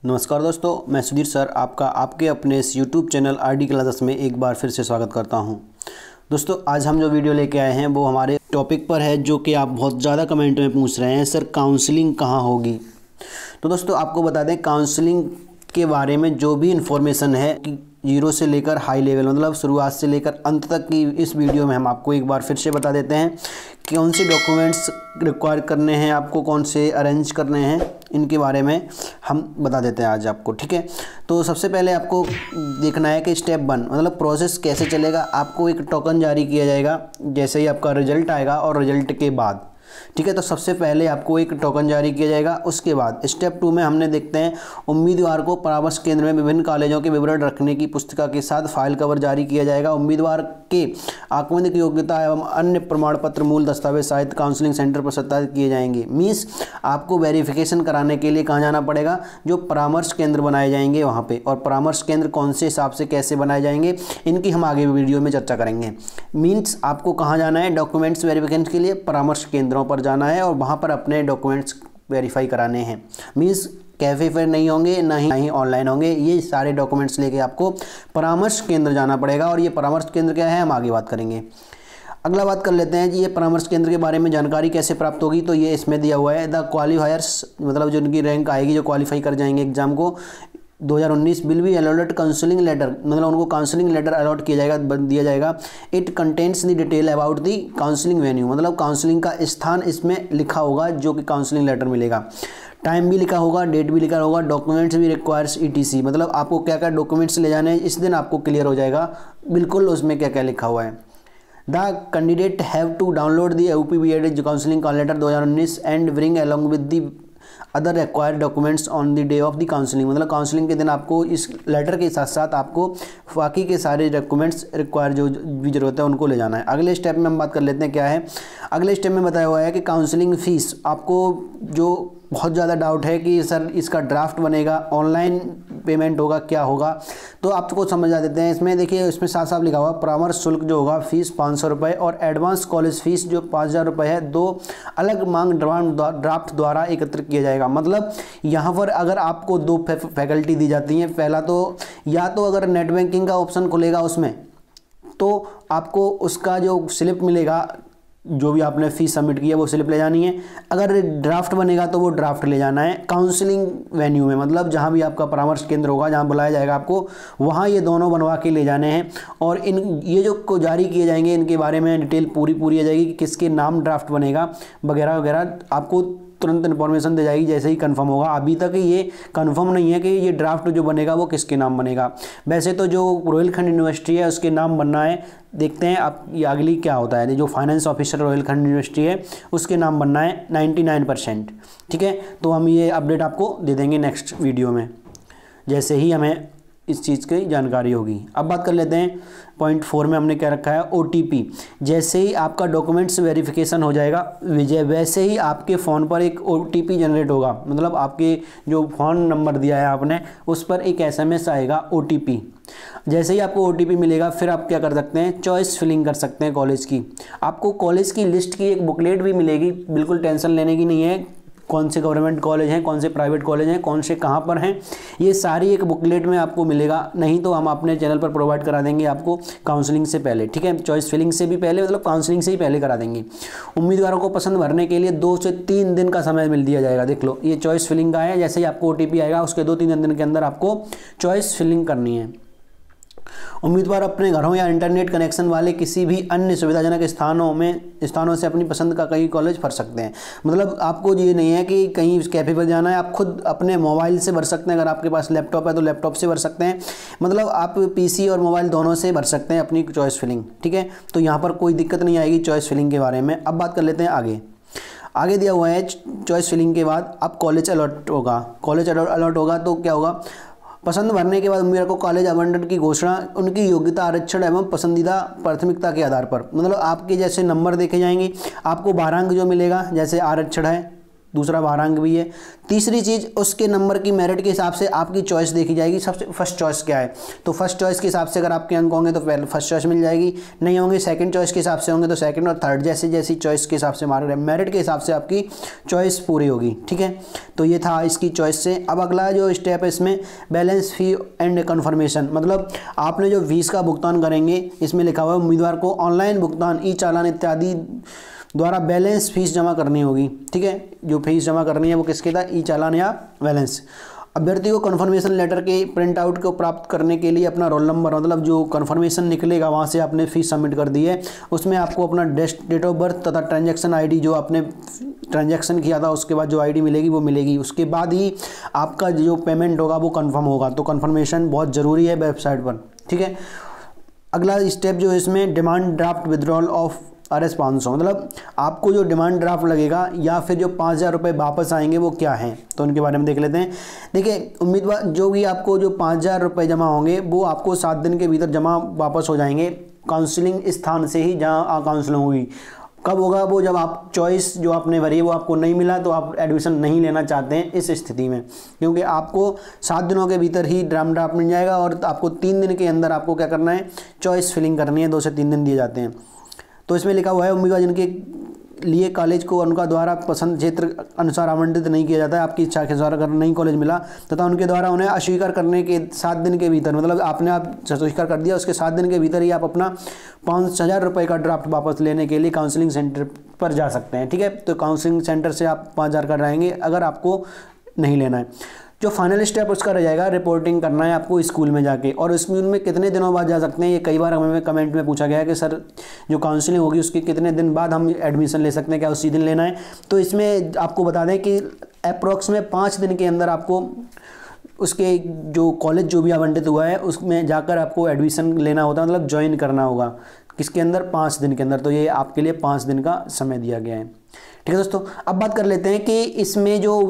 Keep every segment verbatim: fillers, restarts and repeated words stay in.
नमस्कार दोस्तों, मैं सुधीर सर आपका आपके अपने इस YouTube channel R D classes में एक बार फिर से स्वागत करता हूं। दोस्तों, आज हम जो वीडियो लेके आए हैं वो हमारे टॉपिक पर है जो कि आप बहुत ज़्यादा कमेंट में पूछ रहे हैं, सर काउंसलिंग कहाँ होगी। तो दोस्तों आपको बता दें, काउंसलिंग के बारे में जो भी इन्फॉर्मेशन है कि जीरो से लेकर हाई लेवल मतलब शुरुआत से लेकर अंत तक की इस वीडियो में हम आपको एक बार फिर से बता देते हैं कि कौन से डॉक्यूमेंट्स रिक्वायर करने हैं, आपको कौन से अरेंज करने हैं, इनके बारे में हम बता देते हैं आज आपको। ठीक है, तो सबसे पहले आपको देखना है कि स्टेप वन मतलब प्रोसेस कैसे चलेगा। आपको एक टोकन जारी किया जाएगा जैसे ही आपका रिजल्ट आएगा और रिजल्ट के बाद, ठीक है। तो सबसे पहले आपको एक टोकन जारी किया जाएगा। उसके बाद स्टेप टू में हमने देखते हैं उम्मीदवार को परामर्श केंद्र में विभिन्न कॉलेजों के विवरण रखने की पुस्तिका के साथ फाइल कवर जारी किया जाएगा। उम्मीदवार के आकस्मिक योग्यता एवं अन्य प्रमाण पत्र मूल दस्तावेज सहित काउंसलिंग सेंटर पर सत्यापित किए जाएंगे। मीन्स आपको वेरिफिकेशन कराने के लिए कहाँ जाना पड़ेगा, जो परामर्श केंद्र बनाए जाएंगे वहाँ पे। और परामर्श केंद्र कौन से हिसाब से कैसे बनाए जाएंगे इनकी हम आगे वीडियो में चर्चा करेंगे। मीन्स आपको कहाँ जाना है, डॉक्यूमेंट्स वेरिफिकेशन के लिए परामर्श केंद्रों पर जाना है और वहाँ पर अपने डॉक्यूमेंट्स वेरीफाई कराने हैं। मीन्स कैफे फेयर नहीं होंगे, ना ही ना ही ऑनलाइन होंगे, ये सारे डॉक्यूमेंट्स लेके आपको परामर्श केंद्र जाना पड़ेगा। और ये परामर्श केंद्र क्या है हम आगे बात करेंगे। अगला बात कर लेते हैं जी, ये परामर्श केंद्र के बारे में जानकारी कैसे प्राप्त होगी। तो ये इसमें दिया हुआ है, द क्वालिफायर्स मतलब जो उनकी रैंक आएगी, जो क्वालिफाई कर जाएंगे एग्जाम को, दो हज़ार उन्नीस will be allotted counselling letter मतलब उनको काउंसलिंग लेटर अलॉट किया जाएगा, दिया जाएगा। It contents the detail about the counselling venue मतलब काउंसलिंग का स्थान इसमें लिखा होगा जो कि काउंसलिंग लेटर मिलेगा। टाइम भी लिखा होगा, डेट भी लिखा होगा, डॉक्यूमेंट्स भी रिक्वायर्स ईटीसी मतलब आपको क्या क्या डॉक्यूमेंट्स ले जाने हैं इस दिन आपको क्लियर हो जाएगा बिल्कुल उसमें क्या क्या लिखा हुआ है। The candidate have to download the U P B Ed counselling letter दो हज़ार उन्नीस and bring along with the other required documents on the day of the counselling मतलब काउंसलिंग के दिन आपको इस लेटर के साथ साथ आपको बाकी के सारे डॉक्यूमेंट्स रिक्वायर जो भी जरूरत है उनको ले जाना है। अगले स्टेप में हम बात कर लेते हैं क्या है। अगले स्टेप में बताया हुआ है कि काउंसलिंग फीस, आपको जो बहुत ज़्यादा डाउट है कि सर इसका ड्राफ्ट बनेगा, ऑनलाइन पेमेंट होगा, क्या होगा, तो आपको समझा देते हैं। इसमें देखिए, इसमें साफ साफ लिखा हुआ परामर्श शुल्क जो होगा फीस पाँच सौ रुपये और एडवांस कॉलेज फीस जो पाँच हज़ार रुपये है, दो अलग मांग ड्राफ्ट द्वारा एकत्र किया जाएगा। मतलब यहाँ पर अगर आपको दो फैकल्टी दी जाती हैं, पहला तो या तो अगर नेट बैंकिंग का ऑप्शन खुलेगा उसमें तो आपको उसका जो स्लिप मिलेगा, जो भी आपने फीस सबमिट की है वो स्लिप ले जानी है। अगर ड्राफ्ट बनेगा तो वो ड्राफ्ट ले जाना है काउंसलिंग वेन्यू में मतलब जहाँ भी आपका परामर्श केंद्र होगा, जहाँ बुलाया जाएगा आपको, वहाँ ये दोनों बनवा के ले जाने हैं। और इन ये जो को जारी किए जाएंगे इनके बारे में डिटेल पूरी पूरी आ जाएगी कि किसके नाम ड्राफ्ट बनेगा वगैरह वगैरह, आपको तुरंत इन्फॉर्मेशन दे जाएगी जैसे ही कंफर्म होगा। अभी तक ये कंफर्म नहीं है कि ये ड्राफ्ट जो बनेगा वो किसके नाम बनेगा। वैसे तो जो रोहिलखंड यूनिवर्सिटी है उसके नाम बनना है, देखते हैं आप ये अगली क्या होता है। जो फाइनेंस ऑफिसर रोहिलखंड यूनिवर्सिटी है उसके नाम बनना है निन्यानवे परसेंट। ठीक है, तो हम ये अपडेट आपको दे देंगे नेक्स्ट वीडियो में जैसे ही हमें इस चीज़ की जानकारी होगी। अब बात कर लेते हैं पॉइंट फोर में हमने क्या रखा है, ओटीपी। जैसे ही आपका डॉक्यूमेंट्स वेरिफिकेशन हो जाएगा विजय वैसे ही आपके फ़ोन पर एक ओटीपी जनरेट होगा मतलब आपके जो फ़ोन नंबर दिया है आपने उस पर एक एसएमएस आएगा ओटीपी। जैसे ही आपको ओटीपी मिलेगा फिर आप क्या कर सकते हैं, चॉइस फिलिंग कर सकते हैं कॉलेज की। आपको कॉलेज की लिस्ट की एक बुकलेट भी मिलेगी, बिल्कुल टेंशन लेने की नहीं है। कौन से गवर्नमेंट कॉलेज हैं, कौन से प्राइवेट कॉलेज हैं, कौन से कहाँ पर हैं, ये सारी एक बुकलेट में आपको मिलेगा। नहीं तो हम अपने चैनल पर प्रोवाइड करा देंगे आपको काउंसलिंग से पहले। ठीक है, चॉइस फिलिंग से भी पहले मतलब काउंसलिंग से ही पहले करा देंगे। उम्मीदवारों को पसंद भरने के लिए दो से तीन दिन का समय मिल दिया जाएगा। देख लो, ये चॉइस फिलिंग का है। जैसे ही आपको ओटीपी आएगा उसके दो तीन दिन के अंदर आपको चॉइस फिलिंग करनी है। उम्मीदवार अपने घरों या इंटरनेट कनेक्शन वाले किसी भी अन्य सुविधाजनक स्थानों में स्थानों से अपनी पसंद का कई कॉलेज भर सकते हैं। मतलब आपको ये नहीं है कि कहीं कैफे पर जाना है, आप खुद अपने मोबाइल से भर सकते हैं। अगर आपके पास लैपटॉप है तो लैपटॉप से भर सकते हैं, मतलब आप पीसी और मोबाइल दोनों से भर सकते हैं अपनी चॉइस फिलिंग। ठीक है, तो यहाँ पर कोई दिक्कत नहीं आएगी चॉइस फिलिंग के बारे में। अब बात कर लेते हैं आगे। आगे दिया हुआ है चॉइस फिलिंग के बाद अब कॉलेज अलॉट होगा। कॉलेज अलॉट होगा तो क्या होगा, पसंद भरने के बाद उम्मीदवार को कॉलेज आवंटन की घोषणा उनकी योग्यता, आरक्षण एवं पसंदीदा प्राथमिकता के आधार पर मतलब आपके जैसे नंबर देखे जाएंगे, आपको बारह अंक जो मिलेगा जैसे आरक्षण है दूसरा भारांक भी है। तीसरी चीज़, उसके नंबर की मेरिट के हिसाब से आपकी चॉइस देखी जाएगी, सबसे फर्स्ट चॉइस क्या है। तो फर्स्ट चॉइस के हिसाब से अगर आपके अंक होंगे तो पहले फर्स्ट चॉइस मिल जाएगी, नहीं होंगे सेकंड चॉइस के हिसाब से होंगे तो सेकंड और थर्ड, जैसे जैसी चॉइस के हिसाब से मार्क मेरिट के हिसाब से आपकी चॉइस पूरी होगी। ठीक है, तो ये था इसकी चॉइस से। अब अगला जो स्टेप है इसमें बैलेंस फी एंड कन्फर्मेशन, मतलब आपने जो फीस का भुगतान करेंगे, इसमें लिखा हुआ है उम्मीदवार को ऑनलाइन भुगतान, ई चालान इत्यादि द्वारा बैलेंस फीस जमा करनी होगी। ठीक है, जो फीस जमा करनी है वो किसके था, ई चालान या बैलेंस। अभ्यर्थी को कन्फर्मेशन लेटर के प्रिंट आउट को प्राप्त करने के लिए अपना रोल नंबर, मतलब जो कन्फर्मेशन निकलेगा वहाँ से आपने फीस सबमिट कर दी है, उसमें आपको अपना डेट ऑफ बर्थ तथा ट्रांजैक्शन आईडी, जो आपने ट्रांजैक्शन किया था उसके बाद जो आईडी मिलेगी वो मिलेगी। उसके बाद ही आपका जो पेमेंट होगा वो कन्फर्म होगा। तो कन्फर्मेशन बहुत ज़रूरी है वेबसाइट पर। ठीक है, अगला स्टेप जो है इसमें demand draft withdrawal of R S पाँच सौ, मतलब आपको जो डिमांड ड्राफ्ट लगेगा या फिर जो पाँच हज़ार रुपये वापस आएंगे वो क्या हैं, तो उनके बारे में देख लेते हैं। देखिए, उम्मीदवार जो भी आपको जो पाँच हज़ार रुपये जमा होंगे वो आपको सात दिन के भीतर जमा वापस हो जाएंगे काउंसलिंग स्थान से ही, जहाँ काउंसलिंग हुई। कब होगा वो, जब आप चॉइस जो आपने भरी वो आपको नहीं मिला तो आप एडमिशन नहीं लेना चाहते हैं इस स्थिति में, क्योंकि आपको सात दिनों के भीतर ही ड्राफ्ट ड्राफ्ट मिल जाएगा और आपको तीन दिन के अंदर आपको क्या करना है, चॉइस फिलिंग करनी है। दो से तीन दिन दिए जाते हैं। तो इसमें लिखा हुआ है उम्मीदवार जिनके लिए कॉलेज को उनका द्वारा पसंद क्षेत्र अनुसार आवंटित नहीं किया जाता है, आपकी इच्छा के अनुसार अगर नहीं कॉलेज मिला तथा उनके द्वारा उन्हें अस्वीकार करने के सात दिन के भीतर, मतलब आपने आप अस्वीकार कर दिया, उसके सात दिन के भीतर ही आप अपना पाँच हज़ार रुपये का ड्राफ्ट वापस लेने के लिए काउंसलिंग सेंटर पर जा सकते हैं। ठीक है, तो काउंसलिंग सेंटर से आप पाँच हज़ार का रहेंगे अगर आपको नहीं लेना है। जो फाइनल स्टेप उसका रह जाएगा, रिपोर्टिंग करना है आपको स्कूल में जाके। और स्कूल में कितने दिनों बाद जा सकते हैं, ये कई बार हमें कमेंट में पूछा गया है कि सर जो काउंसलिंग होगी उसके कितने दिन बाद हम एडमिशन ले सकते हैं, क्या उसी दिन लेना है। तो इसमें आपको बता दें कि अप्रॉक्स में पाँच दिन के अंदर आपको उसके जो कॉलेज जो भी आवंटित हुआ है उसमें जाकर आपको एडमिशन लेना होता है, मतलब ज्वाइन करना होगा किसके अंदर, पाँच दिन के अंदर। तो ये आपके लिए पाँच दिन का समय दिया गया है। ठीक है दोस्तों, अब बात कर लेते हैं कि इसमें जो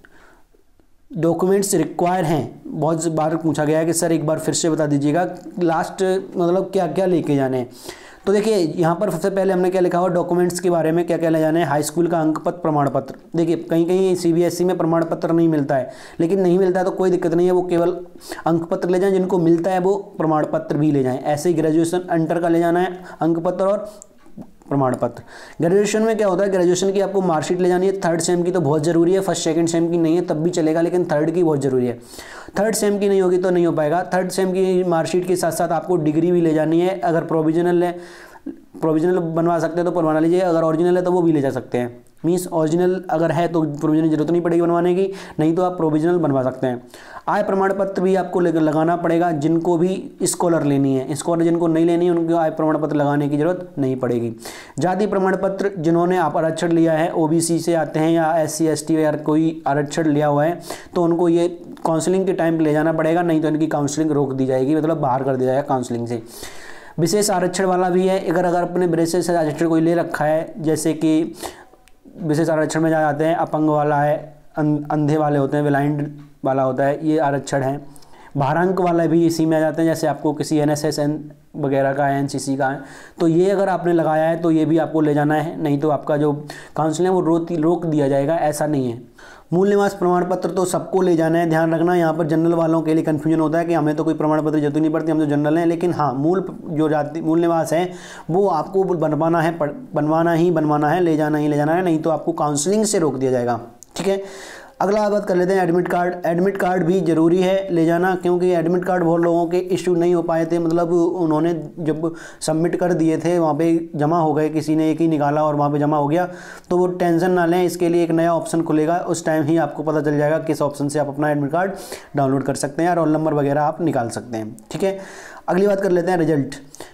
डॉक्यूमेंट्स रिक्वायर हैं, बहुत बार पूछा गया है कि सर एक बार फिर से बता दीजिएगा लास्ट, मतलब क्या क्या लेके जाने हैं। तो देखिए यहाँ पर सबसे पहले हमने क्या लिखा हुआ डॉक्यूमेंट्स के बारे में, क्या क्या ले जाने हैं। हाई स्कूल का अंक पत्र प्रमाण पत्र, देखिए कहीं कहीं सीबीएसई में प्रमाण पत्र नहीं मिलता है, लेकिन नहीं मिलता है तो कोई दिक्कत नहीं है, वो केवल अंक पत्र ले जाएं, जिनको मिलता है वो प्रमाण पत्र भी ले जाएं। ऐसे ही ग्रेजुएशन अंटर का ले जाना है अंक पत्र और प्रमाण पत्र। ग्रेजुएशन में क्या होता है, ग्रेजुएशन की आपको मार्कशीट ले जानी है। थर्ड सेम की तो बहुत ज़रूरी है, फर्स्ट सेकंड सेम की नहीं है तब भी चलेगा, लेकिन थर्ड की बहुत ज़रूरी है। थर्ड सेम की नहीं होगी तो नहीं हो पाएगा। थर्ड सेम की मार्कशीट के साथ साथ आपको डिग्री भी ले जानी है। अगर प्रोविजनल है, प्रोविजनल बनवा सकते हैं तो बनवा लीजिए, अगर ओरिजिनल है तो वो भी ले जा सकते हैं। मीन्स ओरिजिनल अगर है तो प्रोविजनल की जरूरत नहीं पड़ेगी बनवाने की, नहीं तो आप प्रोविजनल बनवा सकते हैं। आय प्रमाण पत्र भी आपको लगाना पड़ेगा, जिनको भी स्कॉलर लेनी है। स्कॉलर जिनको नहीं लेनी है उनको आय प्रमाण पत्र लगाने की जरूरत नहीं पड़ेगी। जाति प्रमाण पत्र जिन्होंने आप आरक्षण लिया है, ओबीसी से आते हैं या एस सी एस टी या कोई आरक्षण लिया हुआ है, तो उनको ये काउंसलिंग के टाइम ले जाना पड़ेगा, नहीं तो इनकी काउंसलिंग रोक दी जाएगी, मतलब बाहर कर दिया जाएगा काउंसलिंग से। विशेष आरक्षण वाला भी है, अगर अगर अपने विशेष आरक्षण कोई ले रखा है, जैसे कि विशेष आरक्षण में जा जाते हैं, अपंग वाला है, अंधे वाले होते हैं, ब्लाइंड वाला होता है, ये आरक्षण है। भारांक वाला भी इसी में आ जाते हैं, जैसे आपको किसी एनएसएस एन वगैरह का है, एनसीसी का है, तो ये अगर आपने लगाया है तो ये भी आपको ले जाना है, नहीं तो आपका जो काउंसलिंग है वो रोक रोक दिया जाएगा। ऐसा नहीं है। मूल निवास प्रमाण पत्र तो सबको ले जाना है, ध्यान रखना। यहाँ पर जनरल वालों के लिए कन्फ्यूजन होता है कि हमें तो कोई प्रमाण पत्र जरूरत नहीं पड़ती, हम तो जनरल हैं, लेकिन हाँ मूल जो जाति मूल निवास है वो आपको बनवाना है, बनवाना ही बनवाना है, ले जाना ही ले जाना है, नहीं तो आपको काउंसलिंग से रोक दिया जाएगा। ठीक है, अगला बात कर लेते हैं एडमिट कार्ड। एडमिट कार्ड भी ज़रूरी है ले जाना, क्योंकि एडमिट कार्ड बहुत लोगों के इशू नहीं हो पाए थे, मतलब उन्होंने जब सबमिट कर दिए थे वहाँ पे जमा हो गए, किसी ने एक ही निकाला और वहाँ पे जमा हो गया, तो वो टेंशन ना लें, इसके लिए एक नया ऑप्शन खुलेगा, उस टाइम ही आपको पता चल जाएगा किस ऑप्शन से आप अपना एडमिट कार्ड डाउनलोड कर सकते हैं, रोल नंबर वगैरह आप निकाल सकते हैं। ठीक है, अगली बात कर लेते हैं रिजल्ट।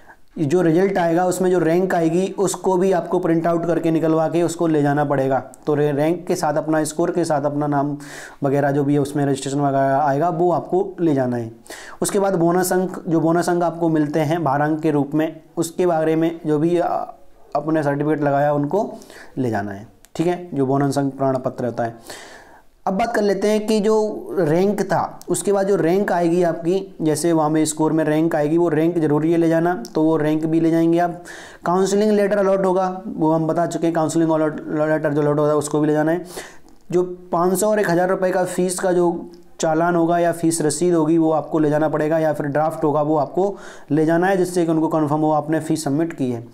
जो रिजल्ट आएगा उसमें जो रैंक आएगी उसको भी आपको प्रिंट आउट करके निकलवा के उसको ले जाना पड़ेगा। तो रैंक के साथ अपना स्कोर के साथ अपना नाम वगैरह जो भी है उसमें रजिस्ट्रेशन वगैरह आएगा वो आपको ले जाना है। उसके बाद बोनस अंक, जो बोनस अंक आपको मिलते हैं भारांक के रूप में, उसके बारे में जो भी अपने सर्टिफिकेट लगाया उनको ले जाना है। ठीक है, जो बोनस अंक प्रमाण पत्र होता है। अब बात कर लेते हैं कि जो रैंक था उसके बाद जो रैंक आएगी आपकी, जैसे वहाँ में स्कोर में रैंक आएगी, वो रैंक जरूरी है ले जाना, तो वो रैंक भी ले जाएंगे आप। काउंसलिंग लेटर अलॉट होगा, वो हम बता चुके हैं, काउंसलिंग लेटर जो अलॉट होता है उसको भी ले जाना है। जो पाँच सौ और एक हज़ार रुपये का फ़ीस का जो चालान होगा या फीस रसीद होगी वो आपको ले जाना पड़ेगा, या फिर ड्राफ्ट होगा वो आपको ले जाना है, जिससे कि उनको कन्फर्म हो आपने फ़ीस सबमिट की है।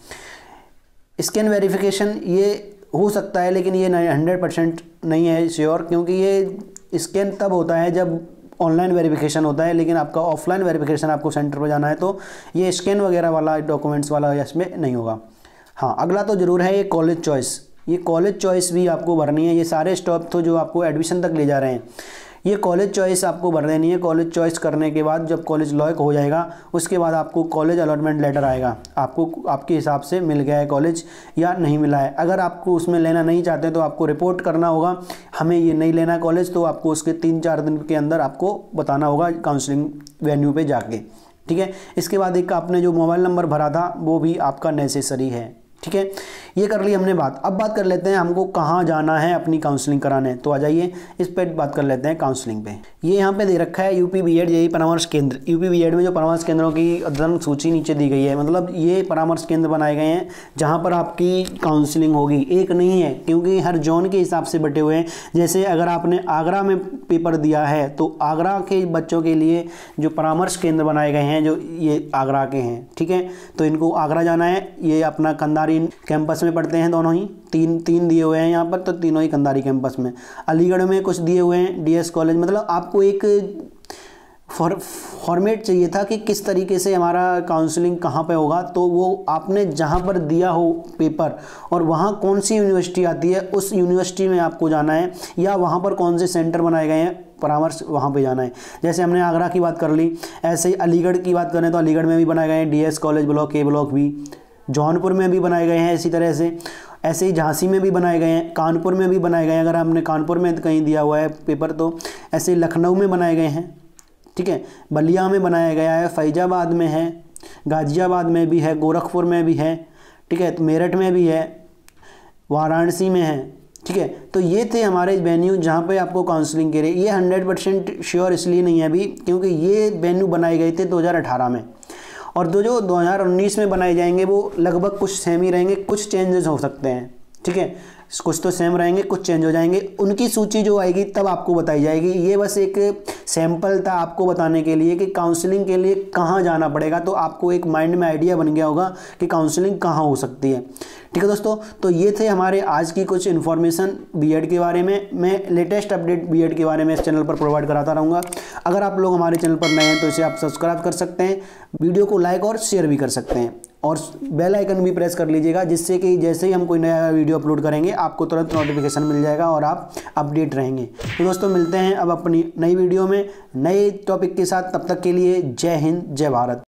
स्कैन वेरिफिकेशन ये हो सकता है, लेकिन ये हंड्रेड परसेंट नहीं है श्योर, क्योंकि ये स्कैन तब होता है जब ऑनलाइन वेरिफिकेशन होता है, लेकिन आपका ऑफलाइन वेरिफिकेशन आपको सेंटर पर जाना है तो ये स्कैन वगैरह वाला डॉक्यूमेंट्स वाला इसमें नहीं होगा। हाँ, अगला तो ज़रूर है ये कॉलेज चॉइस। ये कॉलेज चॉइस भी आपको भरनी है। ये सारे स्टेप तो जो आपको एडमिशन तक ले जा रहे हैं, ये कॉलेज चॉइस आपको भर देनी है। कॉलेज चॉइस करने के बाद जब कॉलेज लॉक हो जाएगा उसके बाद आपको कॉलेज अलॉटमेंट लेटर आएगा, आपको आपके हिसाब से मिल गया है कॉलेज या नहीं मिला है। अगर आपको उसमें लेना नहीं चाहते तो आपको रिपोर्ट करना होगा, हमें ये नहीं लेना कॉलेज, तो आपको उसके तीन चार दिन के अंदर आपको बताना होगा काउंसलिंग वेन्यू पे जाके, ठीक है। इसके बाद एक आपने जो मोबाइल नंबर भरा था वो भी आपका नेसेसरी है, ठीक है। ये कर ली हमने बात। अब बात कर लेते हैं हमको कहाँ जाना है अपनी काउंसलिंग कराने। तो आ जाइए इस पर बात कर लेते हैं काउंसलिंग पे। ये यहाँ पे दे रखा है यूपी बीएड जेईई परामर्श केंद्र। यूपी बीएड में जो परामर्श केंद्रों की अध्ययन सूची नीचे दी गई है, मतलब ये परामर्श केंद्र बनाए गए हैं जहाँ पर आपकी काउंसलिंग होगी। एक नहीं है, क्योंकि हर जोन के हिसाब से बटे हुए हैं। जैसे अगर आपने आगरा में पेपर दिया है तो आगरा के बच्चों के लिए जो परामर्श केंद्र बनाए गए हैं जो ये आगरा के हैं, ठीक है। तो इनको आगरा जाना है। ये अपना कंधारी कैंपस में पढ़ते हैं, दोनों ही तीन तीन दिए हुए हैं यहाँ पर, तो तीनों ही कंधारी कैंपस में। अलीगढ़ में कुछ दिए हुए हैं, डीएस कॉलेज। मतलब आपको एक फॉर फॉर्मेट चाहिए था कि किस तरीके से हमारा काउंसलिंग कहाँ पे होगा, तो वो आपने जहाँ पर दिया हो पेपर और वहाँ कौन सी यूनिवर्सिटी आती है उस यूनिवर्सिटी में आपको जाना है, या वहाँ पर कौन से सेंटर बनाए गए हैं परामर्श वहाँ पे जाना है। जैसे हमने आगरा की बात कर ली, ऐसे ही अलीगढ़ की बात करें तो अलीगढ़ में भी बनाए गए हैं DS college block A block B. Jaunpur में भी बनाए गए हैं इसी तरह से। ऐसे ही झांसी में भी बनाए गए हैं, कानपुर में भी बनाए गए हैं। अगर हमने कानपुर में कहीं दिया हुआ है पेपर तो ऐसे ही लखनऊ में बनाए गए हैं, ठीक है। बलिया में बनाया गया है, फैजाबाद में है, गाज़ियाबाद में भी है, गोरखपुर में भी है, ठीक है। तो मेरठ में भी है, वाराणसी में है, ठीक है। तो ये थे हमारे वेन्यू जहाँ पे आपको काउंसलिंग के लिए। ये हंड्रेड परसेंट श्योर इसलिए नहीं है अभी क्योंकि ये वेन्यू बनाए गए थे दो हज़ार अठारह में, और दो जो दो हज़ार उन्नीस में बनाए जाएंगे वो लगभग कुछ सेम ही रहेंगे, कुछ चेंजेस हो सकते हैं, ठीक है। कुछ तो सेम रहेंगे, कुछ चेंज हो जाएंगे। उनकी सूची जो आएगी तब आपको बताई जाएगी। ये बस एक सैंपल था आपको बताने के लिए कि काउंसलिंग के लिए कहाँ जाना पड़ेगा, तो आपको एक माइंड में आइडिया बन गया होगा कि काउंसलिंग कहाँ हो सकती है, ठीक है दोस्तों। तो ये थे हमारे आज की कुछ इन्फॉर्मेशन बीएड के बारे में। मैं लेटेस्ट अपडेट बीएड के बारे में इस चैनल पर प्रोवाइड कराता रहूँगा। अगर आप लोग हमारे चैनल पर नए हैं तो इसे आप सब्सक्राइब कर सकते हैं, वीडियो को लाइक और शेयर भी कर सकते हैं, और बेल आइकन भी प्रेस कर लीजिएगा, जिससे कि जैसे ही हम कोई नया वीडियो अपलोड करेंगे आपको तुरंत नोटिफिकेशन मिल जाएगा और आप अपडेट रहेंगे। तो दोस्तों मिलते हैं अब अपनी नई वीडियो में नए टॉपिक के साथ। तब तक के लिए जय हिंद, जय भारत।